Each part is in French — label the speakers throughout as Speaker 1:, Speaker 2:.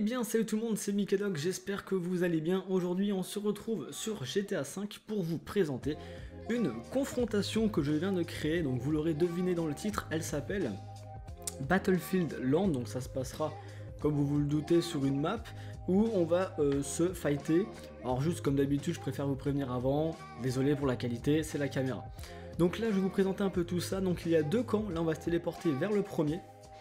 Speaker 1: bien salut tout le monde, c'est Mikadoc, j'espère que vous allez bien. Aujourd'hui on se retrouve sur GTA V pour vous présenter une confrontation que je viens de créer. Donc vous l'aurez deviné dans le titre, elle s'appelle Battlefield Land. Donc ça se passera, comme vous le doutez, sur une map où on va se fighter. Alors juste comme d'habitude, je préfère vous prévenir avant, désolé pour la qualité, c'est la caméra. Donc là je vais vous présenter un peu tout ça. Donc il y a deux camps, là on va se téléporter vers le premier.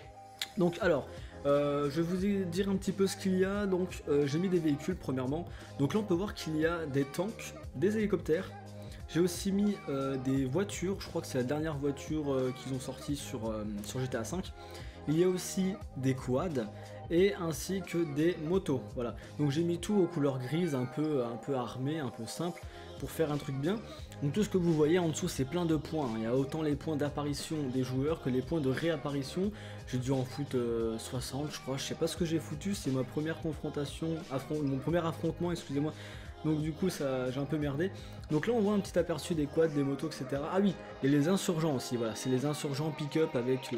Speaker 1: Donc alors, je vais vous dire un petit peu ce qu'il y a. Donc j'ai mis des véhicules premièrement. Donc là on peut voir qu'il y a des tanks, des hélicoptères. J'ai aussi mis des voitures, je crois que c'est la dernière voiture qu'ils ont sortie sur GTA V. Il y a aussi des quads et ainsi que des motos. Voilà. Donc j'ai mis tout aux couleurs grises, un peu armé, un peu simple, pour faire un truc bien. Donc tout ce que vous voyez en dessous c'est plein de points, il y a autant les points d'apparition des joueurs que les points de réapparition. J'ai dû en foutre 60 je crois, je sais pas ce que j'ai foutu, c'est ma première confrontation, mon premier affrontement, excusez-moi. Donc du coup ça j'ai un peu merdé. Donc là on voit un petit aperçu des quads, des motos, etc. Ah oui, et les insurgents aussi, voilà, c'est les insurgents pick-up avec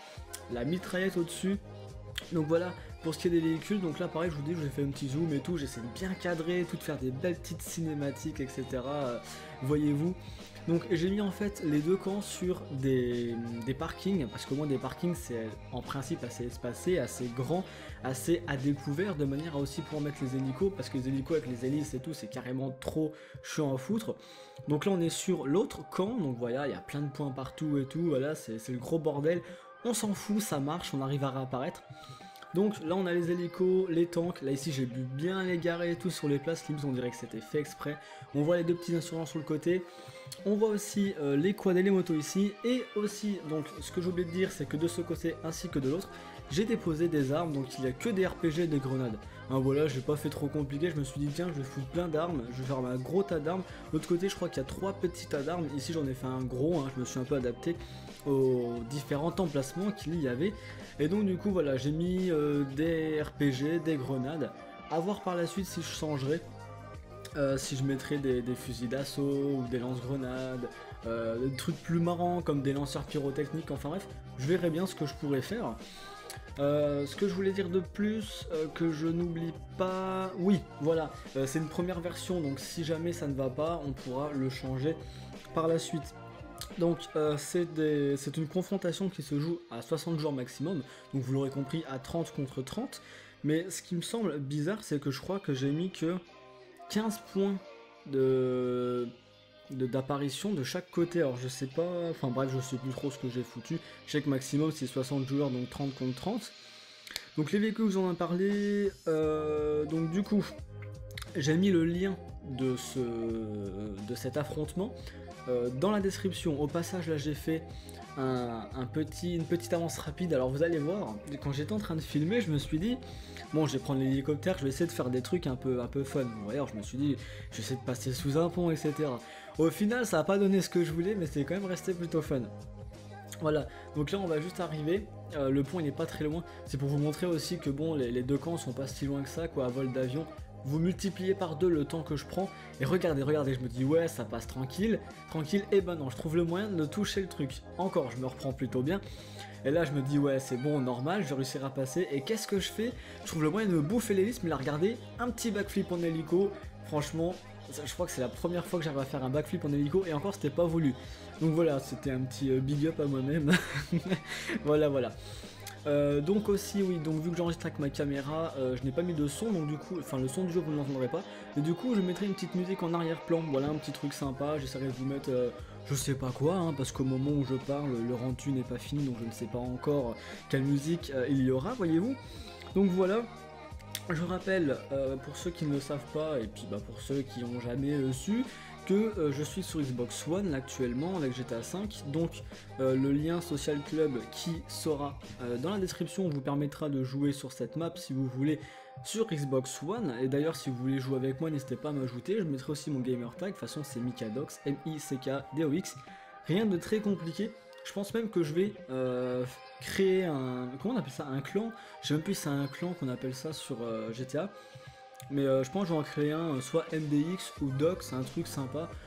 Speaker 1: la mitraillette au-dessus. Donc voilà, pour ce qui est des véhicules, donc là pareil je vous dis, je vous ai fait un petit zoom et tout, j'essaie de bien cadrer, tout de faire des belles petites cinématiques, etc. Voyez-vous. Donc j'ai mis en fait les deux camps sur des parkings, parce qu'au moins des parkings c'est en principe assez espacé, assez grand, assez à découvert, de manière à aussi pouvoir mettre les hélicos, parce que les hélicos avec les hélices et tout c'est carrément trop chiant à foutre. Donc là on est sur l'autre camp, donc voilà, il y a plein de points partout et tout, voilà, c'est le gros bordel. On s'en fout, ça marche, on arrive à réapparaître. Donc là on a les hélicos, les tanks, là ici j'ai pu bien les garer et tout sur les places libres, on dirait que c'était fait exprès. On voit les deux petits insurgents sur le côté, on voit aussi les quads et les motos ici, et aussi, donc ce que j'ai oublié de dire c'est que de ce côté ainsi que de l'autre, j'ai déposé des armes, donc il n'y a que des RPG et des grenades. Hein, voilà, j'ai pas fait trop compliqué, je me suis dit tiens je vais foutre plein d'armes, je vais faire un gros tas d'armes. De l'autre côté je crois qu'il y a 3 petits tas d'armes, ici j'en ai fait un gros, hein, je me suis un peu adapté aux différents emplacements qu'il y avait. Et donc du coup voilà, j'ai mis des RPG, des grenades, à voir par la suite si je changerai. Si je mettrais des fusils d'assaut ou des lance-grenades, des trucs plus marrants comme des lanceurs pyrotechniques, enfin bref, je verrai bien ce que je pourrais faire. Ce que je voulais dire de plus, que je n'oublie pas, oui voilà, c'est une première version, donc si jamais ça ne va pas, on pourra le changer par la suite. Donc c'est une confrontation qui se joue à 60 joueurs maximum, donc vous l'aurez compris à 30 contre 30, mais ce qui me semble bizarre c'est que je crois que j'ai mis que 15 points d'apparition de chaque côté, alors je sais pas, enfin bref je sais plus trop ce que j'ai foutu, je sais que maximum c'est 60 joueurs donc 30 contre 30. Donc les véhicules vous en avez parlé, donc du coup j'ai mis le lien de cet affrontement dans la description. Au passage là j'ai fait une petite avance rapide, alors vous allez voir, quand j'étais en train de filmer je me suis dit bon je vais prendre l'hélicoptère, je vais essayer de faire des trucs un peu fun. Bon, alors je me suis dit je vais essayer de passer sous un pont, etc. Au final ça n'a pas donné ce que je voulais, mais c'est quand même resté plutôt fun. Voilà, donc là on va juste arriver, le pont il n'est pas très loin, c'est pour vous montrer aussi que bon les deux camps sont pas si loin que ça quoi, à vol d'avion. Vous multipliez par 2 le temps que je prends, et regardez, je me dis ouais ça passe tranquille, et ben non, je trouve le moyen de toucher le truc. Encore, je me reprends plutôt bien, et là je me dis ouais c'est bon, normal, je vais réussir à passer, et qu'est-ce que je fais? Je trouve le moyen de me bouffer l'hélice, mais là regardez, un petit backflip en hélico, franchement, je crois que c'est la première fois que j'arrive à faire un backflip en hélico, et encore c'était pas voulu. Donc voilà, c'était un petit big up à moi-même, voilà. Donc aussi oui, donc vu que j'enregistre avec ma caméra, je n'ai pas mis de son, donc du coup, enfin le son du jeu vous ne l'entendrez pas, et du coup je mettrai une petite musique en arrière-plan, voilà un petit truc sympa, j'essaierai de vous mettre je sais pas quoi, hein, parce qu'au moment où je parle, le rendu n'est pas fini, donc je ne sais pas encore quelle musique il y aura, voyez-vous. Donc voilà. Je rappelle, pour ceux qui ne le savent pas, et puis bah, pour ceux qui n'ont jamais su, que je suis sur Xbox One actuellement avec GTA V, donc le lien Social Club qui sera dans la description vous permettra de jouer sur cette map si vous voulez sur Xbox One, et d'ailleurs si vous voulez jouer avec moi n'hésitez pas à m'ajouter, je mettrai aussi mon gamer tag, de toute façon c'est Mikadox, M-I-C-K-D-O-X, rien de très compliqué. Je pense même que je vais créer un... Comment on appelle ça? Un clan? Je sais même plus si c'est un clan qu'on appelle ça sur GTA. Mais je pense que je vais en créer un, soit MDX ou Doc, c'est un truc sympa.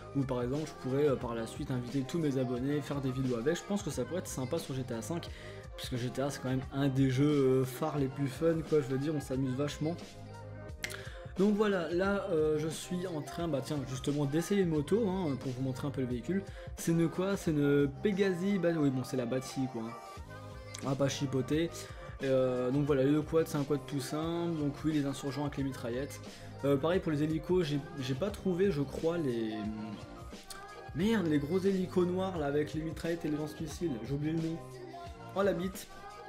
Speaker 1: ou par exemple je pourrais par la suite inviter tous mes abonnés, faire des vidéos avec. Je pense que ça pourrait être sympa sur GTA 5, puisque GTA c'est quand même un des jeux phares les plus fun, quoi, je veux dire, on s'amuse vachement. Donc voilà, là je suis en train, bah tiens, justement d'essayer une moto, hein, pour vous montrer un peu le véhicule. C'est une quoi? C'est une Pegasi, bah oui bon c'est la Bati quoi, hein. On va pas chipoter. Donc voilà, le quad c'est un quad tout simple, donc oui les insurgents avec les mitraillettes. Pareil pour les hélicos, j'ai pas trouvé je crois les... Merde, les gros hélicos noirs là avec les mitraillettes et les lance-missiles, j'ai oublié le nom. Oh la bite.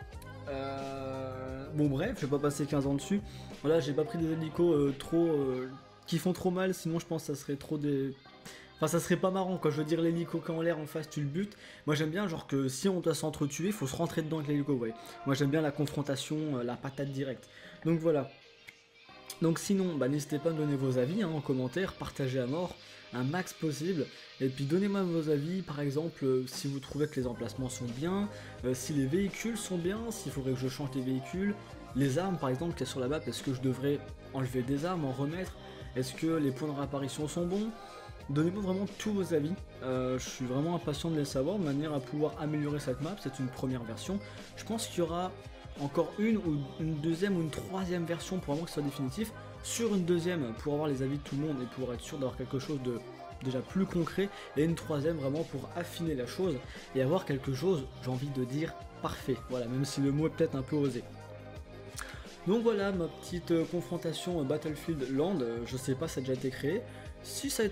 Speaker 1: Bon bref, je vais pas passer 15 ans dessus. Voilà, j'ai pas pris des hélicos qui font trop mal, sinon je pense que ça serait trop des... Enfin ça serait pas marrant quoi, je veux dire l'hélico quand en l'air en face tu le butes. Moi j'aime bien genre que si on doit s'entretuer, faut se rentrer dedans avec l'hélico, ouais. Moi j'aime bien la confrontation, la patate directe. Donc voilà. Donc sinon, bah, n'hésitez pas à me donner vos avis hein, en commentaire, partagez à mort, un max possible, et puis donnez-moi vos avis, par exemple, si vous trouvez que les emplacements sont bien, si les véhicules sont bien, s'il faudrait que je change les véhicules, les armes par exemple qu'il y a sur la map, est-ce que je devrais enlever des armes, en remettre, est-ce que les points de réapparition sont bons? Donnez-moi vraiment tous vos avis, je suis vraiment impatient de les savoir, de manière à pouvoir améliorer cette map, c'est une première version, je pense qu'il y aura encore une ou une deuxième ou une troisième version pour vraiment que ce soit définitif, sur une deuxième pour avoir les avis de tout le monde et pour être sûr d'avoir quelque chose de déjà plus concret, et une troisième vraiment pour affiner la chose et avoir quelque chose, j'ai envie de dire, parfait, voilà, même si le mot est peut-être un peu osé. Donc voilà ma petite confrontation Battlefield Land, je sais pas si ça a déjà été créé, si ça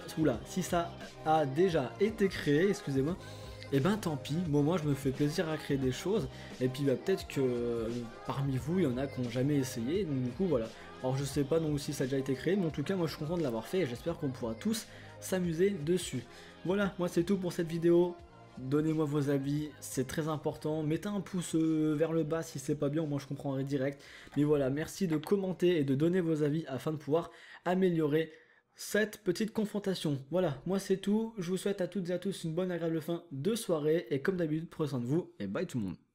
Speaker 1: a déjà été créé, excusez-moi, et ben tant pis, moi je me fais plaisir à créer des choses, et puis bah, peut-être que parmi vous il y en a qui n'ont jamais essayé, donc du coup voilà. Alors je sais pas donc si ça a déjà été créé, mais en tout cas moi je suis content de l'avoir fait et j'espère qu'on pourra tous s'amuser dessus. Voilà, moi c'est tout pour cette vidéo, donnez-moi vos avis, c'est très important, mettez un pouce vers le bas si c'est pas bien, moi je comprendrai direct. Mais voilà, merci de commenter et de donner vos avis afin de pouvoir améliorer cette petite confrontation. Voilà, moi c'est tout, je vous souhaite à toutes et à tous une bonne agréable fin de soirée, et comme d'habitude, prenez soin de vous, et bye tout le monde.